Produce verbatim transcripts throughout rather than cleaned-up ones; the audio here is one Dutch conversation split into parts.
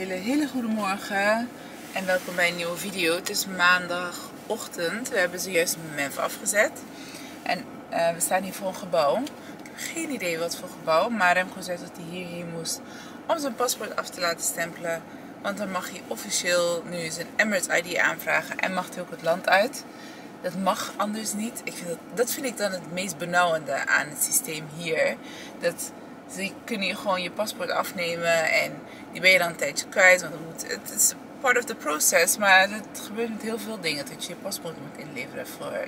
hele, hele goede morgen en welkom bij een nieuwe video. Het is maandagochtend. We hebben zojuist Menf afgezet. En uh, we staan hier voor een gebouw. Ik heb geen idee wat voor gebouw, maar Remco zei dat hij hierheen moest om zijn paspoort af te laten stempelen. Want dan mag hij officieel nu zijn Emirates I D aanvragen en mag hij ook het land uit. Dat mag anders niet. Ik vind dat, dat vind ik dan het meest benauwende aan het systeem hier. Dat ze kunnen je gewoon je paspoort afnemen en die ben je dan een tijdje kwijt. Want het is part of the process, maar het gebeurt met heel veel dingen. Dat je je paspoort moet inleveren voor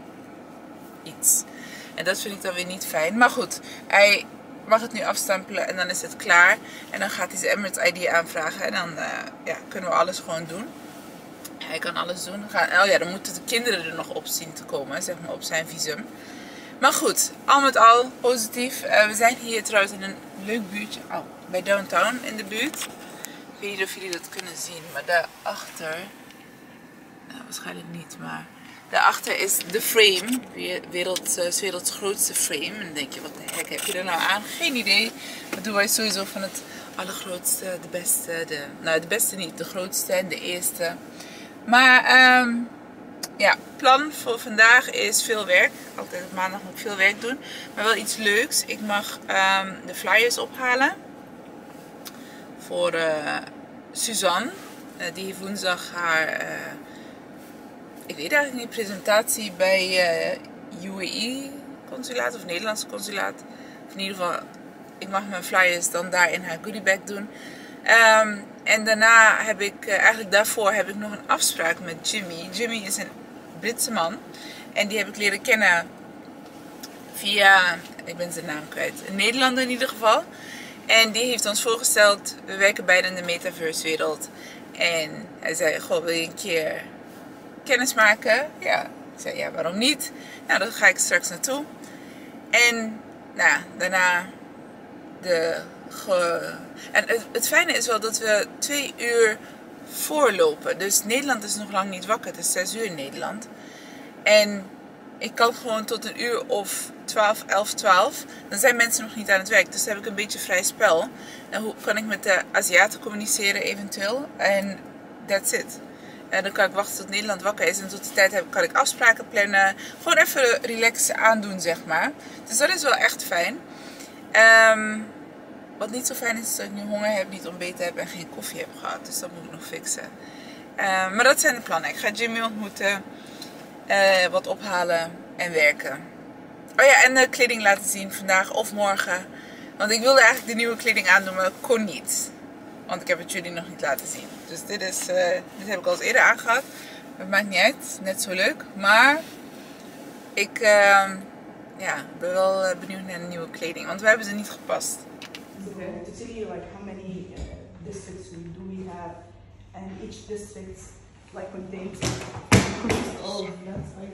iets. En dat vind ik dan weer niet fijn. Maar goed, hij mag het nu afstempelen en dan is het klaar. En dan gaat hij zijn Emirates I D aanvragen en dan uh, ja, kunnen we alles gewoon doen. Hij kan alles doen. Oh ja, dan moeten de kinderen er nog op zien te komen, zeg maar, op zijn visum. Maar goed, al met al positief. Uh, we zijn hier trouwens in een leuk buurtje. Oh, bij Downtown in de buurt. Ik weet niet of jullie dat kunnen zien, maar daarachter... Nou, waarschijnlijk niet, maar... Daarachter is The Frame. Wereld, uh, werelds grootste frame. En dan denk je, wat de heck heb je er nou aan? Geen idee. Maar Dubai is sowieso van het allergrootste, de beste. De, nou, de beste niet, de grootste en de eerste. Maar... Um, Ja, plan voor vandaag is veel werk. Altijd op maandag moet ik veel werk doen. Maar wel iets leuks. Ik mag um, de flyers ophalen. Voor uh, Suzanne. Uh, die heeft woensdag haar... Uh, ik weet eigenlijk niet, presentatie bij uh, U A E-consulaat of Nederlandse consulaat. Of in ieder geval, ik mag mijn flyers dan daar in haar goodiebag doen. Um, en daarna heb ik, uh, eigenlijk daarvoor heb ik nog een afspraak met Jimmy. Jimmy is een Britse man. En die heb ik leren kennen via, ik ben zijn naam kwijt, een Nederlander in ieder geval. En die heeft ons voorgesteld, we werken beide in de metaverse wereld. En hij zei, goh, wil je een keer kennis maken? Ja, ik zei, ja, waarom niet? Nou, daar ga ik straks naartoe. En nou, daarna de... Ge... En het, het fijne is wel dat we twee uur voorlopen. Dus Nederland is nog lang niet wakker. Het is zes uur in Nederland. En ik kan gewoon tot een uur of twaalf, elf, twaalf. Dan zijn mensen nog niet aan het werk. Dus dan heb ik een beetje vrij spel. En hoe kan ik met de Aziaten communiceren eventueel. En that's it. En dan kan ik wachten tot Nederland wakker is. En tot die tijd heb, kan ik afspraken plannen. Gewoon even relaxen aandoen, zeg maar. Dus dat is wel echt fijn. Um, Wat niet zo fijn is, is dat ik nu honger heb, niet ontbeten heb en geen koffie heb gehad. Dus dat moet ik nog fixen. Uh, maar dat zijn de plannen. Ik ga Jimmy ontmoeten, uh, wat ophalen en werken. Oh ja, en de kleding laten zien vandaag of morgen. Want ik wilde eigenlijk de nieuwe kleding aandoen, maar dat kon niet. Want ik heb het jullie nog niet laten zien. Dus dit, is, uh, dit heb ik al eens eerder aangehad. Het maakt niet uit, net zo leuk. Maar ik uh, ja, ben wel uh, benieuwd naar de nieuwe kleding. Want we hebben ze niet gepast. Okay. To tell you like how many uh, districts we do we have, and each district like contains all of that's like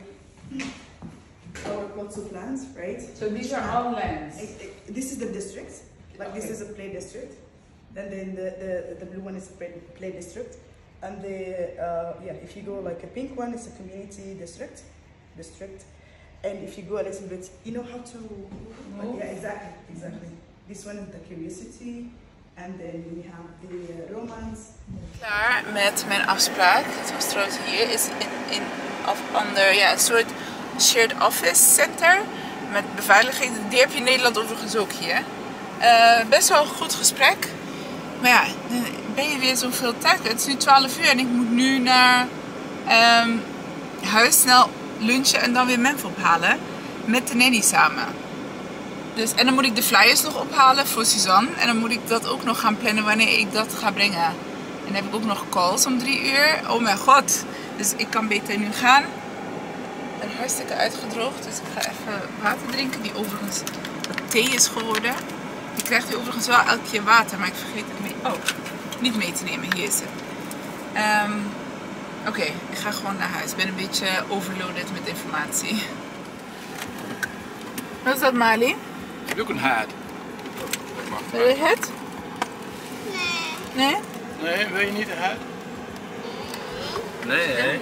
our plots of lands, right? So these are all lands. I, I, this is the district. Like okay. This is a play district. Then the the, the, the blue one is a play, play district, and the uh, yeah, if you go like a pink one, it's a community district, district, and if you go a little bit, you know how to like, yeah, exactly, exactly. This one is the curiosity, and then we have the uh, romance. Klaar met mijn afspraak. Het was trouwens hier, is in, in of ander, ja, een soort shared office center met beveiliging. Die heb je in Nederland overigens ook hier. Uh, best wel een goed gesprek. Maar ja, dan ben je weer zoveel tijd. Het is nu twaalf uur en ik moet nu naar um, huis snel lunchen en dan weer Menf ophalen met de nanny samen. Dus, en dan moet ik de flyers nog ophalen voor Suzanne. En dan moet ik dat ook nog gaan plannen wanneer ik dat ga brengen. En dan heb ik ook nog calls om drie uur. Oh mijn god. Dus ik kan beter nu gaan. Ik ben hartstikke uitgedroogd. Dus ik ga even water drinken. Die overigens thee is geworden. Je krijgt hier overigens wel elke keer water. Maar ik vergeet het mee, oh, niet mee te nemen. Hier is het. Um, Oké, okay, ik ga gewoon naar huis. Ik ben een beetje overloaded met informatie. Wat is dat, Mali? Heb je ook een haat? Wil je het? Nee. Nee? Nee, wil je niet een haat? Nee, nee.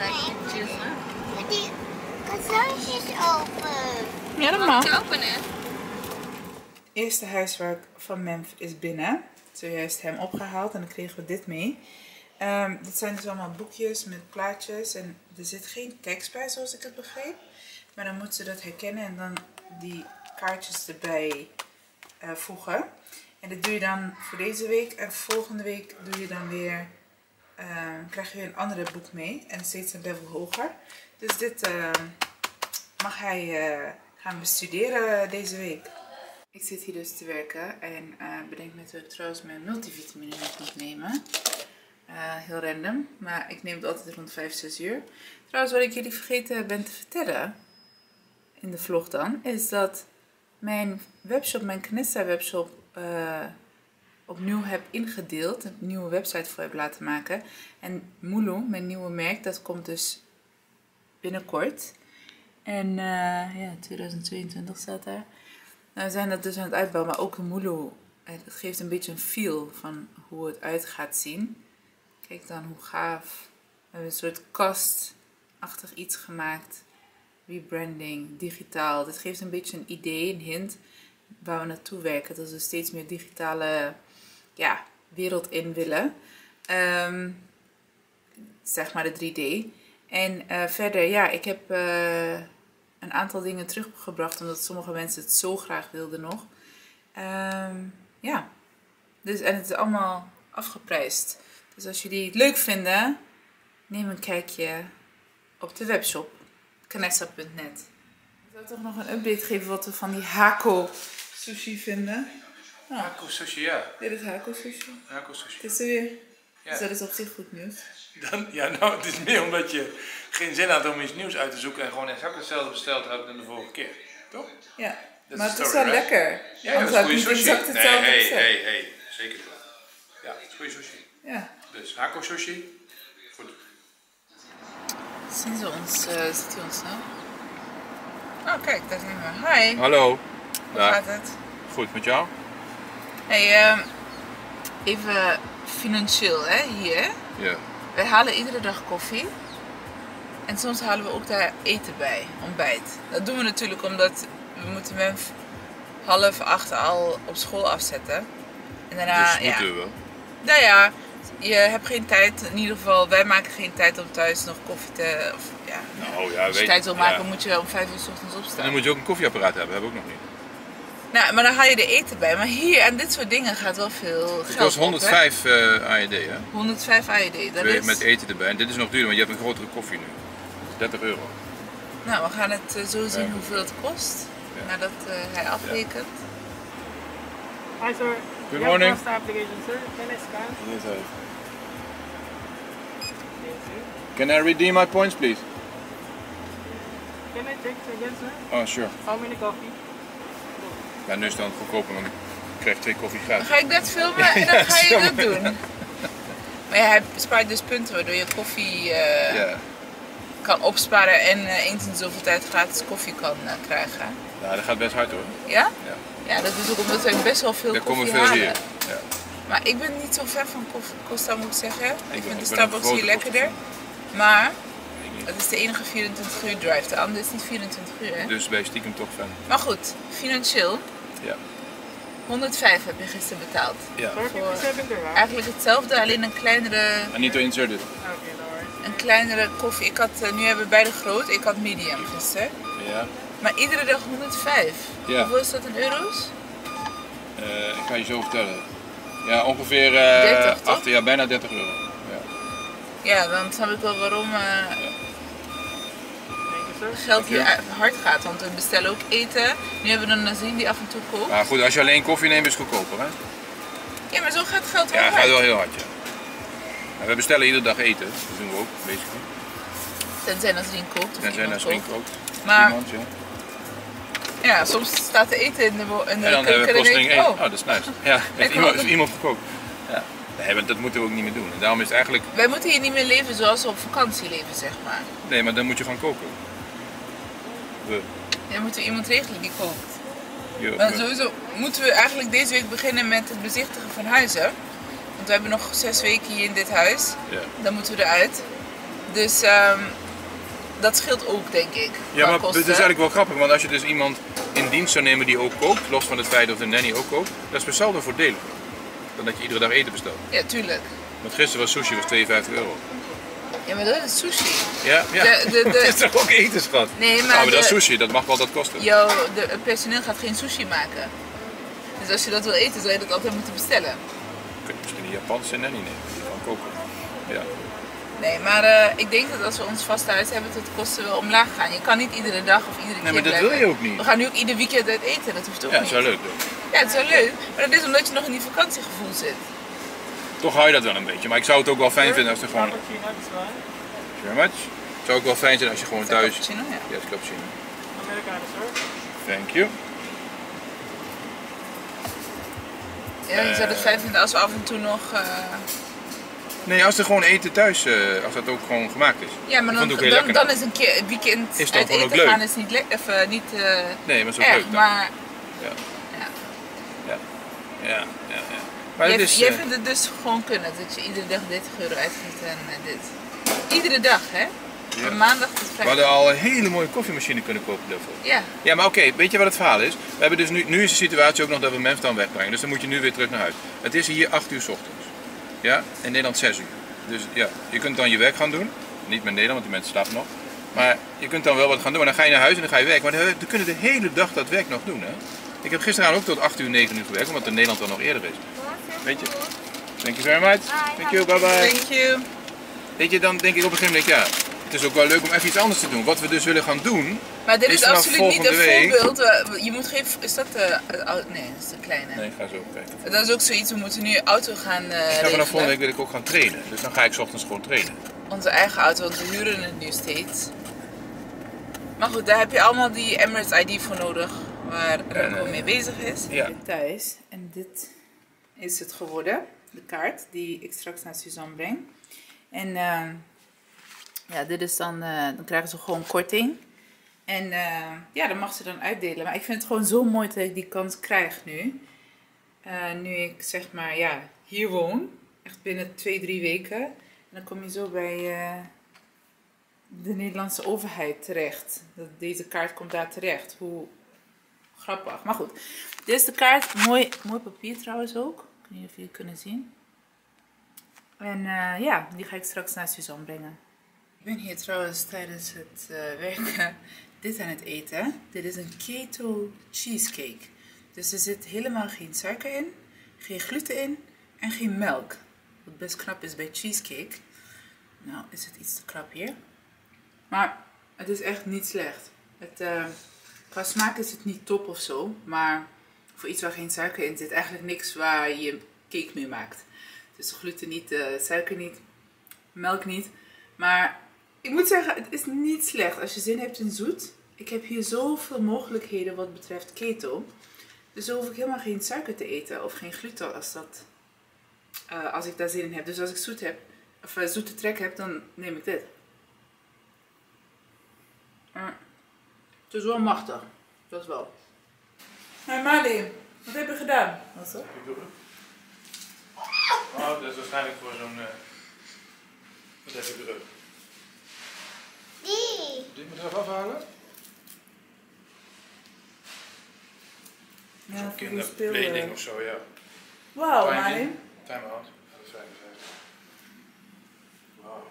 Die cadeautjes open. Ja, dat mag. Open, hè? Eerste huiswerk van Menf is binnen. zojuist hem opgehaald en dan kregen we dit mee. Um, dit zijn dus allemaal boekjes met plaatjes en er zit geen tekst bij zoals ik het begreep. Maar dan moeten ze dat herkennen en dan die kaartjes erbij uh, voegen. En dat doe je dan voor deze week en volgende week doe je dan weer, uh, krijg je weer een andere boek mee en steeds een level hoger. Dus dit uh, mag hij uh, gaan bestuderen deze week. Ik zit hier dus te werken en uh, bedenk net dat ik trouwens mijn multivitamine nog moet nemen. Uh, heel random, maar ik neem het altijd rond vijf, zes uur. Trouwens, wat ik jullie vergeten ben te vertellen, in de vlog dan, is dat mijn webshop, mijn Knessa webshop, uh, opnieuw heb ingedeeld. Een nieuwe website voor heb laten maken. En Mulu, mijn nieuwe merk, dat komt dus binnenkort. En uh, ja, tweeduizend tweeëntwintig staat daar. Nou, we zijn dat dus aan het uitbouwen, maar ook de Mulu, het geeft een beetje een feel van hoe het uit gaat zien. Kijk dan hoe gaaf. We hebben een soort kastachtig iets gemaakt. Rebranding, digitaal. Dit geeft een beetje een idee, een hint waar we naartoe werken. Dat we steeds meer digitale ja, wereld in willen. Um, zeg maar de drie D. En uh, verder, ja, ik heb uh, een aantal dingen teruggebracht. Omdat sommige mensen het zo graag wilden nog. Um, ja. Dus, en het is allemaal afgeprijsd. Dus als jullie het leuk vinden, neem een kijkje op de webshop. Knessa punt net. Ik zou toch nog een update geven wat we van die Hako sushi vinden. Oh, Hako sushi, ja. Dit is Hako sushi. Hako sushi. Het is er weer. Ja. Dus dat is op zich goed nieuws. Dan, ja, nou, het is meer omdat je geen zin had om iets nieuws uit te zoeken en gewoon exact hetzelfde besteld hebt dan de vorige keer. Toch? Ja, Dat maar is het is story, wel right? lekker. Ja, ja, Anders dat had is ik goede niet sushi. exact Nee, hetzelfde hey, gezegd. hey, hey. Zeker wel. Ja, het is goede sushi. Ja. Dus Hako sushi. Goed. Zien ze ons, uh, ziet hij ons nou? Oh kijk, daar zijn we. Hi. Hallo. Hoe gaat het? Goed, met jou? Hey, um, even financieel hè, hier. Ja. Wij halen iedere dag koffie. En soms halen we ook daar eten bij, ontbijt. Dat doen we natuurlijk omdat we moeten hem half acht al op school afzetten. En daarna, Dus ja. moeten we wel. Nou ja, je hebt geen tijd. In ieder geval, wij maken geen tijd om thuis nog koffie te... Of, ja, Nou ja, als je weet tijd wil maken, ja. moet je om vijf uur 's ochtends En opstaan. dan moet je ook een koffieapparaat hebben, hebben we ook nog niet. Nou, maar dan haal je er eten bij. Maar hier, aan dit soort dingen gaat wel veel geld Het was op, honderdvijf uh, A E D, hè? hè? honderdvijf A E D. Dat Twee is... met eten erbij. En dit is nog duurder, want je hebt een grotere koffie nu. dertig euro. Nou, we gaan het uh, zo zien Ja. hoeveel het kost. Ja. Nadat uh, hij afrekent. Hi sir. Good You morning. have passed the application, sir. Can I scan? Yes, I. Thank you. Can I redeem my points, please? Can I check again, sir? Oh, sure. How many coffee? Ja, nu is het dan goedkoper, want ik krijg twee koffie Dan gratis. ga ik dat filmen en dan ga je dat doen. Maar ja, hij spaart dus punten waardoor je koffie uh, Ja. kan opsparen en uh, eens in zoveel tijd gratis koffie kan uh, krijgen. Ja, dat gaat best hard hoor. Ja? Ja. Ja, dat is ook omdat wij best wel veel Er komen koffie veel halen. hier. Ja. Maar ik ben niet zo fan van koffie, Costa moet ik zeggen. Ik, ben- vind de ik ben een Starbucks grote hier lekkerder. Maar het is de enige vierentwintig uur drive. De andere is niet vierentwintig uur, hè? Dus ben je stiekem toch fan. Maar goed, financieel. Ja. honderdvijf heb je gisteren betaald. Ja. Sir, fifty-seven dirham. Eigenlijk hetzelfde, alleen een kleinere, I need to insert it. Okay, no worries. een kleinere koffie. Ik had, uh, nu hebben we beide groot, ik had medium gisteren. Ja. Maar iedere dag honderdvijf. Ja. Hoeveel is dat in euro's? Uh, ik ga je zo vertellen. Ja, ongeveer uh, dertig, toch? achter, ja, bijna dertig euro. Ja. Ja, dan snap ik wel waarom uh, Thank you, sir. geld hier Dank uit- hard gaat. Want we bestellen ook eten. Nu hebben we een Nazien die af en toe kookt. Maar goed, als je alleen koffie neemt is het goedkoper, hè? Ja, maar zo gaat het geld wel Ja, het hard. gaat wel heel hard, ja. En we bestellen iedere dag eten, dat doen we ook, basically. Tenzij Nazien kookt of En zijn iemand er spring kookt. kookt. Maar Iemand, ja. ja, soms staat er eten in de, wo- in de En dan hebben we keuken en plotseling denk ik, één. oh, Oh, dat is nice. Ja, heeft Ik iemand, ook. heeft iemand gekookt. Ja. Nee, maar dat moeten we ook niet meer doen. En daarom is het eigenlijk... wij moeten hier niet meer leven zoals we op vakantie leven, zeg maar. Nee, maar dan moet je gaan koken. We. Dan moeten we iemand regelen die kookt. Je, Maar we. sowieso moeten we eigenlijk deze week beginnen met het bezichtigen van huizen. Want we hebben nog zes weken hier in dit huis. Ja. Dan moeten we eruit. Dus ehm, dat scheelt ook, denk ik. Ja, qua maar kosten. het is eigenlijk wel grappig, want als je dus iemand in dienst zou nemen die ook kookt, los van het feit of de nanny ook kookt, dat is per saldo voordelig. Dat dan dat je iedere dag eten bestelt. Ja, tuurlijk. Want gisteren was sushi was tweeënvijftig euro. Ja, maar dat is sushi. Ja, ja. De, de, de... Dat is toch ook eten, schat? Nee, maar, nou, maar de... dat is sushi, dat mag wel dat kosten. Jouw de, het personeel gaat geen sushi maken. Dus als je dat wil eten, zou je dat altijd moeten bestellen. Kun je misschien een Japanse nanny nemen, die van koken. Ja. Nee, maar uh, ik denk dat als we ons vast thuis hebben, dat de kosten wel omlaag gaan. Je kan niet iedere dag of iedere nee, keer maar dat blijven. wil je ook niet. We gaan nu ook ieder weekend uit eten, dat hoeft ook ja, niet. Ja, dat is wel leuk. Toch? Ja, het is wel leuk. Maar dat is omdat je nog in die vakantiegevoel zit. Toch hou je dat wel een beetje. Maar ik zou het ook wel fijn vinden als er gewoon... Cappuccino, this one. Very much. Het zou ook wel fijn zijn als je gewoon Is dat thuis... cappuccino? Ja. Ja, het is cappuccino. Americano, sir. Thank you. Ja, je zou het fijn vinden als we af en toe nog... Uh... Nee, als er gewoon eten thuis, uh, als dat ook gewoon gemaakt is. Ja, maar dan, dan, dan is een keer een weekend is uit eten gaan is niet, le of, uh, niet uh, nee, maar zo erg, leuk dan. maar... Ja. Ja. Ja, ja, ja. ja. Maar jij, is, jij uh... vindt het dus gewoon kunnen, dat je iedere dag dertig euro uitgeeft en uh, dit. Iedere dag, hè? Ja. Van maandag tot vrijdag. We hadden al een hele mooie koffiemachine kunnen kopen daarvoor. Ja. Ja, maar oké, okay, weet je wat het verhaal is? We hebben dus nu, nu is de situatie ook nog dat we Memf dan wegbrengen. Dus dan moet je nu weer terug naar huis. Het is hier acht uur 's ochtends. Ja? In Nederland zes uur. Dus ja, je kunt dan je werk gaan doen. Niet met Nederland, want die mensen slapen nog. Maar je kunt dan wel wat gaan doen. En dan ga je naar huis en dan ga je werken. Maar we kunnen de hele dag dat werk nog doen, hè? Ik heb gisteravond ook tot acht uur, negen uur gewerkt, omdat in Nederland dan nog eerder is. Weet je? Thank you very much. Thank you, bye bye. Thank you. Weet je, dan denk ik op een gegeven moment, ja, het is ook wel leuk om even iets anders te doen. Wat we dus willen gaan doen. Maar dit is, is absoluut niet een week... voorbeeld. Je moet geen. Is dat de. Nee, dat is de kleine. Nee, ik ga zo kijken. Dat is ook zoiets, we moeten nu auto gaan. Uh, ik ga vanaf volgende week wil ik ook gaan trainen. Dus dan ga ik 's ochtends gewoon trainen. Onze eigen auto, want we huren het nu steeds. Maar goed, daar heb je allemaal die Emirates I D voor nodig. Waar Remco mee bezig is. Ja. Ik ben thuis en dit is het geworden. De kaart die ik straks naar Suzanne breng. En uh, ja, dit is dan, uh, dan krijgen ze gewoon korting. En uh, ja, dan mag ze dan uitdelen. Maar ik vind het gewoon zo mooi dat ik die kans krijg nu. Uh, nu ik zeg maar, ja, hier woon. Echt binnen twee, drie weken. En dan kom je zo bij uh, de Nederlandse overheid terecht. Dat deze kaart komt daar terecht. Hoe grappig. Maar goed, dit is de kaart. Mooi, mooi papier trouwens ook. Ik weet niet of jullie kunnen zien. En uh, ja, die ga ik straks naar Suzanne brengen. Ik ben hier trouwens tijdens het uh, werken dit aan het eten. Dit is een keto cheesecake. Dus er zit helemaal geen suiker in, geen gluten in en geen melk. Wat best knap is bij cheesecake. Nou is het iets te krap hier. Maar het is echt niet slecht. Het, uh, qua smaak is het niet top of zo. Maar voor iets waar geen suiker in zit, eigenlijk niks waar je cake mee maakt. Dus gluten niet, uh, suiker niet, melk niet. Maar ik moet zeggen, het is niet slecht als je zin hebt in zoet. Ik heb hier zoveel mogelijkheden wat betreft keto. Dus dan hoef ik helemaal geen suiker te eten of geen gluten als, dat, uh, als ik daar zin in heb. Dus als ik zoet heb, of uh, zoete trek heb, dan neem ik dit. Uh, het is wel machtig, dat is wel. Hé hey Mali, wat heb je gedaan? Wat is dat? Ik doe het. Oh, dat is waarschijnlijk voor zo'n... Uh... Wat heb je druk? Die. Dit moet je eraf afhalen? Ja, zo'n voor die kinderkleding speel- of zo, ja. Wauw, Time Mali. in. Time out. vijfenvijftig. Wauw.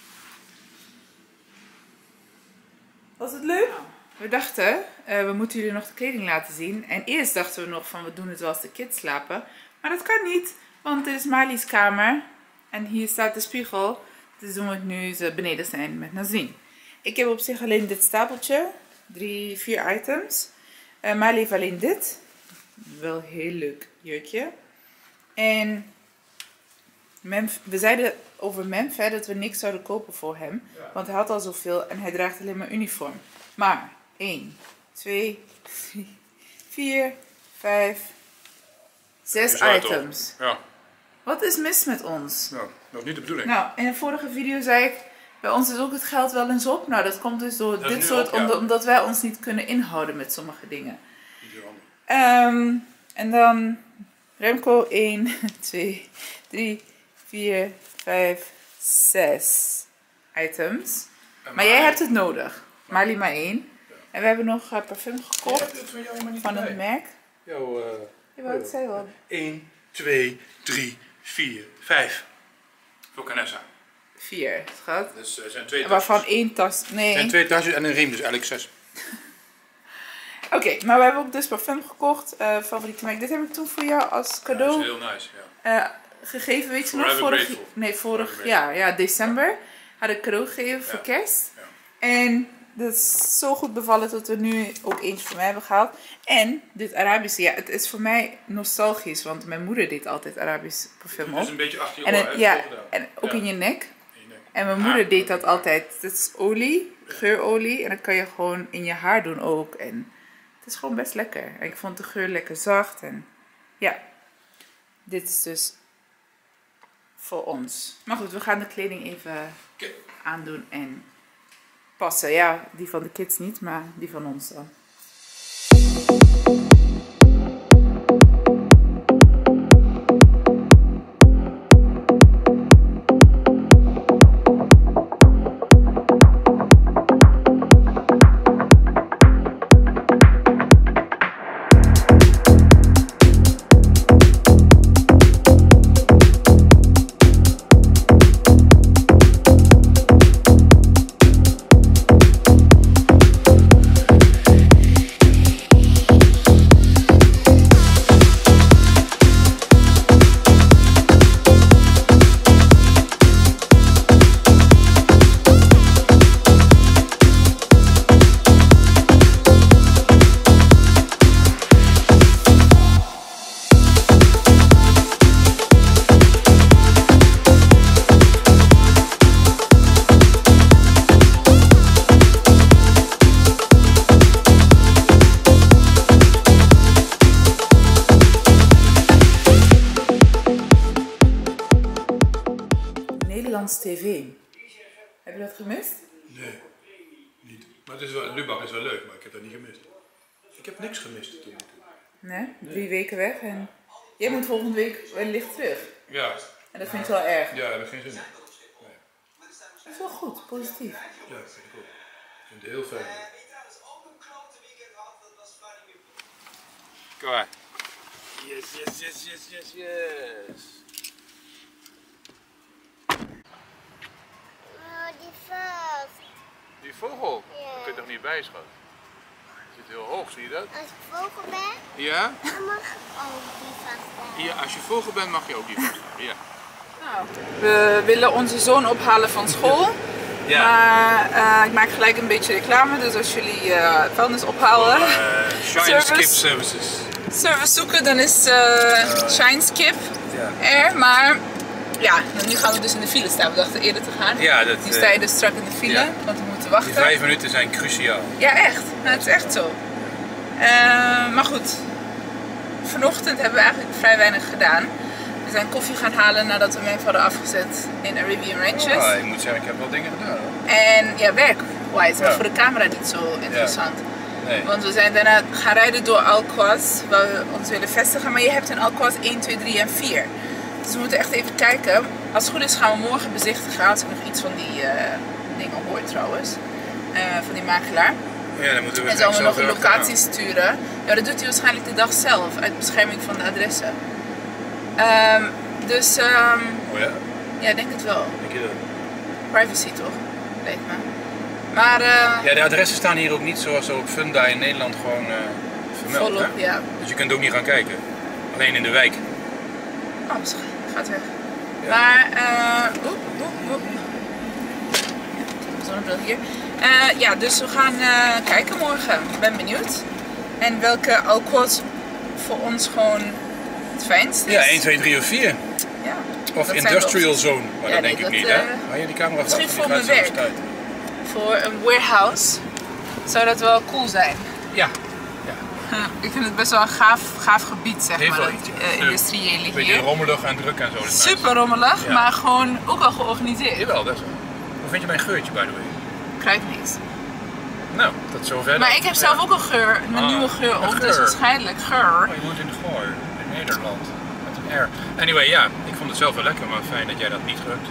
Was het leuk? We dachten, uh, we moeten jullie nog de kleding laten zien. En eerst dachten we nog van, we doen het wel als de kids slapen. Maar dat kan niet, want dit is Mali's kamer. En hier staat de spiegel. Dus doen we het nu ze beneden zijn met Nazreen. Ik heb op zich alleen dit stapeltje. Drie, vier items. Uh, Mali heeft alleen dit. Wel heel leuk jurkje. En Memf, we zeiden over Memf hè, dat we niks zouden kopen voor hem. Ja. Want hij had al zoveel en hij draagt alleen maar uniform. Maar één, twee, drie, vier, vijf, zes items. Ja. Wat is mis met ons? Nou, dat is niet de bedoeling. Nou, in de vorige video zei ik, bij ons is ook het geld wel eens op. Nou, dat komt dus door dat dit soort, op, ja. omdat, omdat wij ons niet kunnen inhouden met sommige dingen. Um, en dan Remco één, twee, drie, vier, vijf, zes items. Maar, maar jij hebt het nodig. Marley maar één. Ja. En we hebben nog uh, parfum gekocht ja, van, jou maar niet van bij. het merk. Jouw, uh, ja, wat zei wel? één, twee, drie, vier, vijf. Voor Canessa. Vier, schat. Dus er zijn twee tasjes. Waarvan één tas... Nee. Er zijn twee tasjes en een riem, dus eigenlijk zes. Oké, okay, maar we hebben ook dus parfum gekocht. Uh, favoriete merk. Dit heb ik toen voor jou als cadeau ja, dat is heel nice, ja. uh, gegeven, weet je nog? Forever Vorig, Grateful. nee, vorig jaar, ja, december. Had ik cadeau gegeven voor ja. kerst. Ja. En dat is zo goed bevallen dat we nu ook eentje voor mij hebben gehaald. En dit Arabische, ja, het is voor mij nostalgisch. Want mijn moeder deed altijd Arabisch parfum op. Het is een beetje achter je en oor, het, ja, gedaan. en ook ja. in je nek. In je nek. En mijn moeder deed dat altijd. Het is olie, geurolie. En dat kan je gewoon in je haar doen ook. En het is gewoon best lekker. En ik vond de geur lekker zacht. En ja, dit is dus voor ons. Maar goed, we gaan de kleding even Okay. aandoen en passen. Ja, die van de kids niet, maar die van ons dan. tv. Heb je dat gemist? Nee, niet. Maar het is wel, Lubach is wel leuk, maar ik heb dat niet gemist. Ik heb niks gemist toen. Nee? Drie nee. weken weg en jij moet volgende week wellicht terug. Ja. En dat vind ik wel erg. Ja, dat heb ik geen zin in. Nee. Dat is wel goed, positief. Ja, dat vind ik ook. Ik vind het heel fijn. Kom maar. Yes, yes, yes, yes, yes, yes. Oh, die vogel. Die vogel? Ja. Daar kun je toch niet bij, schat? Die zit heel hoog, zie je dat? Als ik vogel ben, ja? dan mag ik ook die vasthouden. Ja, als je vogel bent mag je ook die vasthouden, ja. Nou, we willen onze zoon ophalen van school. Ja. Maar uh, ik maak gelijk een beetje reclame, dus als jullie uh, vuilnis ophalen, uh, Shine Skip Services. Service zoeken, dan is uh, Shine Skip ja. er, maar ja, nu gaan we dus in de file staan. We dachten eerder te gaan. Ja, dat, nu sta je dus strak in de file, ja. want we moeten wachten. Die vijf minuten zijn cruciaal. Ja, echt. Nou, het is echt zo. Uh, maar goed, vanochtend hebben we eigenlijk vrij weinig gedaan. We zijn koffie gaan halen nadat we hem hadden afgezet in Arabian Ranches. Oh, ik moet zeggen, ik heb wel dingen gedaan hoor. En ja, werk-wise, maar ja. voor de camera niet zo interessant. Ja. Nee. Want we zijn daarna gaan rijden door Al-Quoz, waar we ons willen vestigen. Maar je hebt in Al-Quoz één, twee, drie en vier. Dus we moeten echt even kijken. Als het goed is gaan we morgen bezichtigen. Als ik nog iets van die uh, dingen hoor trouwens. Uh, van die makelaar. Ja, dan moeten we en zal we nog een locatie sturen. Ja, dat doet hij waarschijnlijk de dag zelf. Uit bescherming van de adressen. Um, dus, um, oh ja? Ja, ik denk het wel. Denk je dat? Privacy toch, lijkt me. Maar, uh, ja, de adressen staan hier ook niet zoals op Funda in Nederland gewoon uh, vermeld. Volop, hè? Ja. Dus je kunt ook niet gaan kijken. Alleen in de wijk. Oh, gaat weg. Ja. Maar, uh, oep, oep, oep. Ja, zonnebril hier. Uh, ja, dus we gaan uh, kijken morgen. Ik ben benieuwd. En welke Al-Quoz voor ons gewoon het fijnst is. Ja, één, twee, drie of vier. Ja. Of industrial zone, maar ja, dat nee, denk dat, ik niet, uh, hè? Maar je die camera misschien voor mijn werk. Voor een warehouse zou dat wel cool zijn. Ja. ja. Ik vind het best wel een gaaf, gaaf gebied, zeg Heel maar, wel, het uh, industriële hier. Een beetje rommelig en druk en zo. Super rommelig, ja. maar gewoon ook wel georganiseerd. Jawel, dat is wel. Hoe vind je mijn geurtje, by the way? Kruidniks. Nou, dat is zover. Maar ik heb zelf ja. ook een geur, een ah, nieuwe geur op, dus waarschijnlijk geur. Oh, je woont in de Goor, in Nederland. Met een R. Anyway, ja, ik vond het zelf wel lekker, maar fijn dat jij dat niet ruikt.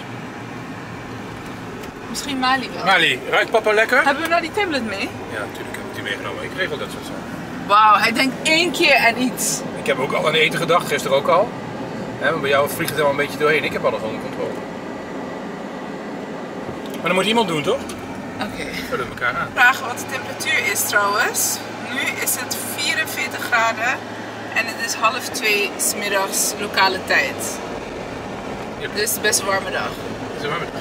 Misschien Mali wel. Mali, ruikt papa lekker? Hebben we nou die tablet mee? Ja, natuurlijk heb ik die meegenomen. Ik regel dat soort zaken. Wauw, hij denkt één keer aan iets. Ik heb ook al aan eten gedacht, gisteren ook al. Ja, maar bij jou vliegt het helemaal een beetje doorheen. Ik heb alles onder controle. Maar dat moet iemand doen, toch? Oké. Okay. We doen elkaar aan. Vragen wat de temperatuur is trouwens. Nu is het vierenveertig graden en het is half twee 's middags lokale tijd. Yep. Dus het is best een warme dag. Het is een warme dag.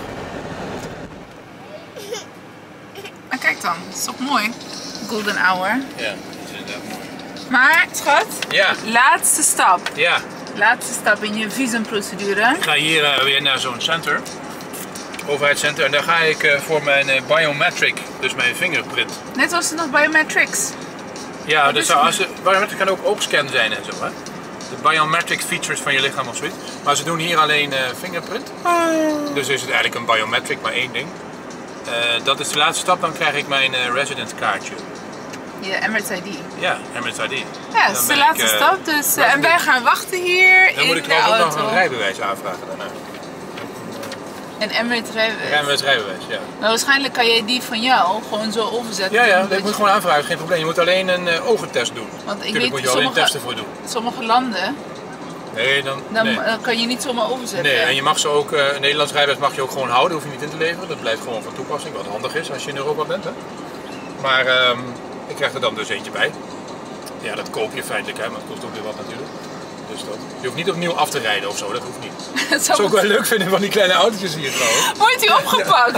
Maar kijk dan, het is toch mooi? Golden hour. Ja, dat is inderdaad mooi. Maar schat, Ja. laatste stap. Ja. Laatste stap in je visumprocedure. Ik ga hier uh, weer naar zo'n center. Overheidscenter. En daar ga ik uh, voor mijn uh, biometric, dus mijn fingerprint. Net was het nog biometrics. Ja, Wat dus is zou, het? als de, biometric kan ook opscan zijn en zo, hè. De biometric features van je lichaam of zoiets. Maar ze doen hier alleen uh, fingerprint. Dus is het eigenlijk een biometric, maar één ding. Uh, dat is de laatste stap, dan krijg ik mijn uh, resident kaartje. Je Emirates I D. Ja, Emirates I D. Ja, dat is de laatste ik, uh, stap. Dus, uh, en wij gaan wachten hier Dan in moet ik de trouwens ook auto. nog een rijbewijs aanvragen daarna. Een Emirates rijbewijs. Emirates rijbewijs, ja. Maar waarschijnlijk kan jij die van jou gewoon zo overzetten. Ja, ja, omdat dat moet je- je gewoon aanvragen, geen probleem. Je moet alleen een uh, ogentest doen. Want ik Tuurlijk weet moet je alleen sommige, testen voor doen. sommige landen, Nee, dan, dan, nee. dan kan je niet zomaar overzetten. Nee, en je mag ze ook, uh, een Nederlands rijbewijs mag je ook gewoon houden, hoef je niet in te leveren. Dat blijft gewoon van toepassing, wat handig is als je in Europa bent. Hè. Maar um, ik krijg er dan dus eentje bij. Ja, dat koop je feitelijk, hè, maar het kost ook weer wat natuurlijk. Dus dat. Je hoeft niet opnieuw af te rijden of zo, dat hoeft niet. Dat zou ik wel leuk vinden van die kleine autootjes hier trouwens. Wordt die opgepakt?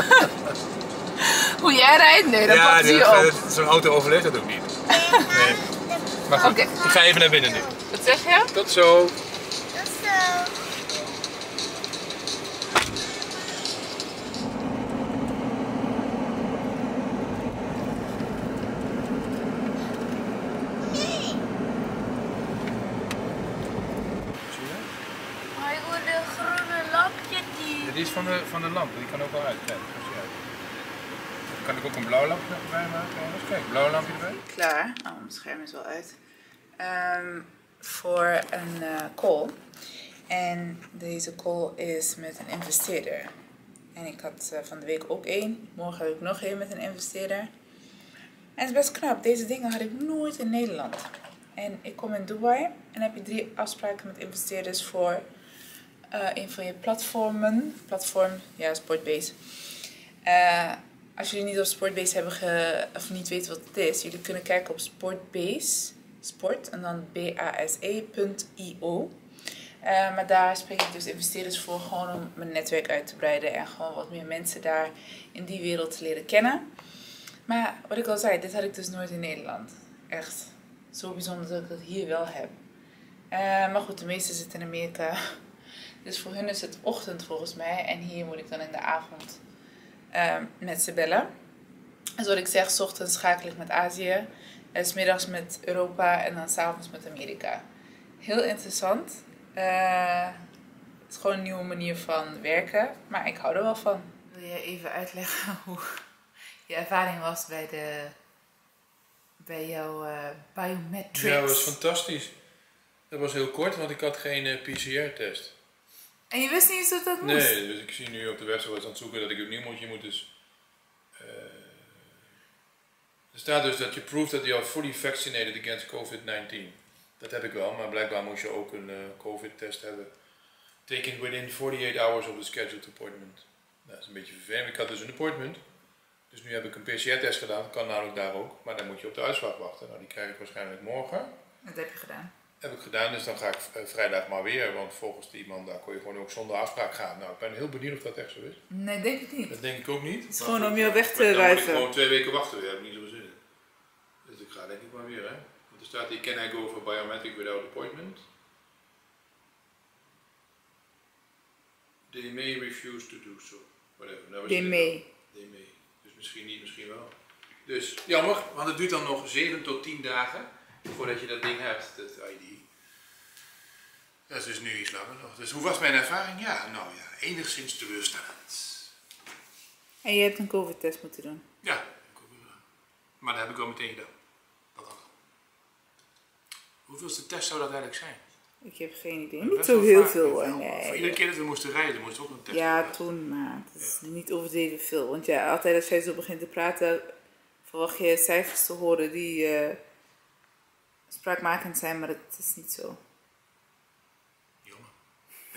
Hoe jij rijdt? Nee, dat Ja, pakt die- hij op. zo'n auto overleeft dat ook niet. Nee. Maar goed, Oké. ik ga even naar binnen nu. Wat zeg je? Tot zo. Dat is zo. Maar ik hoor de groene lampje die. Dit is van de, van de lamp, die kan ook wel uit. Kijk, kan ik ook een blauw lampje nog erbij maken? Kijk, blauw lampje erbij. Klaar. Oh, mijn scherm is wel uit. Um, voor een uh, call. En deze call is met een investeerder. En ik had uh, van de week ook één. Morgen heb ik nog één met een investeerder. En het is best knap. Deze dingen had ik nooit in Nederland. En ik kom in Dubai en dan heb je drie afspraken met investeerders voor uh, een van je platformen. Platform, ja, Sportbase. Uh, als jullie niet op Sportbase hebben ge, of niet weten wat het is, jullie kunnen kijken op Sportbase, sport en dan b a s e punt i o. Uh, maar daar spreek ik dus investeerders voor gewoon om mijn netwerk uit te breiden en gewoon wat meer mensen daar in die wereld te leren kennen. Maar wat ik al zei, dit had ik dus nooit in Nederland. Echt zo bijzonder dat ik dat hier wel heb. Uh, maar goed, de meeste zitten in Amerika. Dus voor hun is het ochtend volgens mij en hier moet ik dan in de avond uh, met ze bellen. En zoals ik zeg, 's ochtends schakel ik met Azië, en 's middags met Europa en dan 's avonds met Amerika. Heel interessant. Uh, het is gewoon een nieuwe manier van werken, maar ik hou er wel van. Wil je even uitleggen hoe je ervaring was bij, de, bij jouw uh, biometrics? Ja, dat was fantastisch. Dat was heel kort, want ik had geen uh, P C R-test. En je wist niet eens dat dat moest? Nee, dus ik zie nu op de website aan het zoeken dat ik opnieuw moet. Je moet dus... Uh, er staat dus dat je proof that you are fully vaccinated against COVID nineteen. Dat heb ik wel, maar blijkbaar moest je ook een uh, COVID-test hebben. Taken within forty-eight hours of the scheduled appointment. Nou, dat is een beetje vervelend. Ik had dus een appointment. Dus nu heb ik een P C R-test gedaan. Dat kan namelijk daar ook. Maar dan moet je op de uitslag wachten. Nou, die krijg ik waarschijnlijk morgen. Dat heb je gedaan. Heb ik gedaan, dus dan ga ik uh, vrijdag maar weer. Want volgens die man daar kon je gewoon ook zonder afspraak gaan. Nou, ik ben heel benieuwd of dat echt zo is. Nee, denk ik niet. Dat denk ik ook niet. Het is gewoon om je weg te Dan moet ik wuiven. gewoon twee weken wachten. Daar heb ik niet zoveel zin in. Dus ik ga denk ik maar weer, hè. Want er staat hier, can I go for biometric without appointment? They may refuse to do so. Whatever. Nou, They may. They may. Dus misschien niet, misschien wel. Dus jammer, want het duurt dan nog zeven tot tien dagen voordat je dat ding hebt, dat I D. Dat is dus nu iets langer nog. Dus hoe was mijn ervaring? Ja, nou ja, enigszins teleurstellend. En je hebt een COVID-test moeten doen. Ja, dat heb ik ook gedaan. Maar dat heb ik wel meteen gedaan. Dat al. Hoeveelste test zou dat eigenlijk zijn? Ik heb geen idee. Best Niet wel zo heel vaak. veel hoor. Voor Nee. iedere keer dat we moesten rijden, moesten we ook een test Ja, doen. toen, maar het is niet overdreven veel. Want ja, altijd als jij zo begint te praten, verwacht je cijfers te horen die uh, spraakmakend zijn, maar dat is niet zo. Jammer.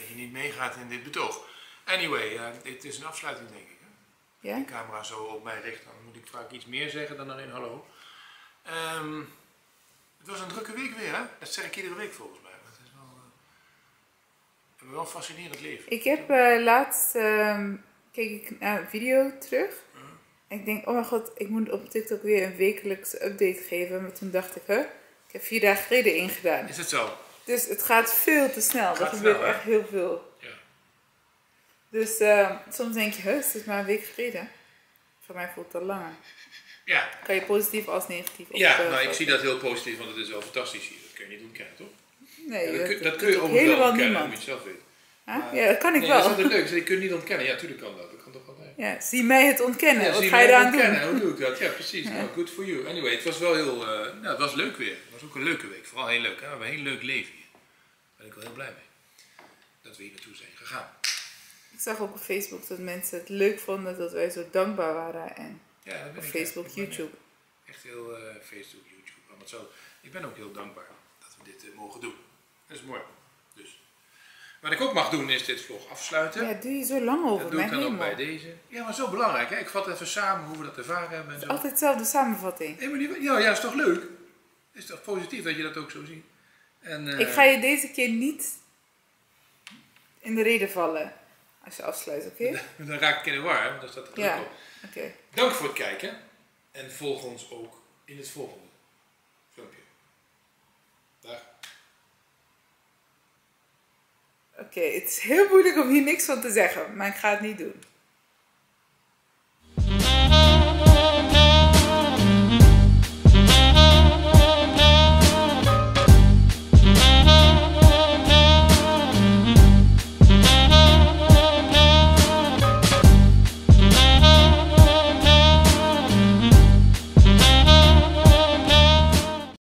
dat je niet meegaat in dit betoog. Anyway, uh, dit is een afsluiting denk ik. Hè? Ja? Als de camera zo op mij richt, dan moet ik vaak iets meer zeggen dan alleen hallo. Um, het was een drukke week weer, hè? Dat zeg ik iedere week volgens mij. Het is wel, uh, we hebben wel een fascinerend leven. Ik heb uh, laatst, uh, keek ik naar een video terug. Uh-huh. En ik denk, oh mijn god, ik moet op TikTok weer een wekelijkse update geven. Maar toen dacht ik, hè, ik heb vier dagen geleden ingedaan. Is het zo? Dus het gaat veel te snel. Er gebeurt snel, echt heel veel. Ja. Dus uh, soms denk je, het is maar een week geleden. Voor mij voelt het al langer. Ja. Kan je positief als negatief op. Ja, nou ik zie dat heel positief, want het is wel fantastisch hier. Dat kun je niet ontkennen, toch? Nee, ja, dat, dat, kun, dat, dat kun je ook wel ontkennen, dat moet je zelf weten. Huh? Maar, ja, dat kan ik nee, wel. Dat is altijd leuk, je kunt niet ontkennen. Ja, tuurlijk kan dat. Dat kan toch altijd. Ja, zie mij het ontkennen. Ja, wat ga je eraan doen? Hoe doe ik dat? Ja, precies. Ja. Nou, good for you. Anyway, het was wel heel, uh, nou, het was leuk weer. Het was ook een leuke week. Vooral heel leuk. Hè? We hebben een heel leuk leven hier. Daar ben ik wel heel blij mee. Dat we hier naartoe zijn gegaan. Ik zag ook op Facebook dat mensen het leuk vonden dat wij zo dankbaar waren. En ja, dat ben op ik Facebook, echt, YouTube. Echt heel uh, Facebook, YouTube. Allemaal zo. Ik ben ook heel dankbaar dat we dit uh, mogen doen. Dat is mooi. Dus. Wat ik ook mag doen is dit vlog afsluiten. Ja, doe je zo lang over. Dat doe ik dan ook bij deze. Ja, maar zo belangrijk. Hè? Ik vat even samen hoe we dat ervaren hebben. En zo. Altijd dezelfde samenvatting. Nee, maar die, ja, ja, is toch leuk? Is toch positief dat je dat ook zo ziet? En, uh, ik ga je deze keer niet in de reden vallen als je afsluit, oké? Okay? Dan raak ik in de war, want dan staat er druk ja. op. Okay. Dank voor het kijken. En volg ons ook in het volgende filmpje. Dag. Oké, okay, het is heel moeilijk om hier niks van te zeggen, maar ik ga het niet doen.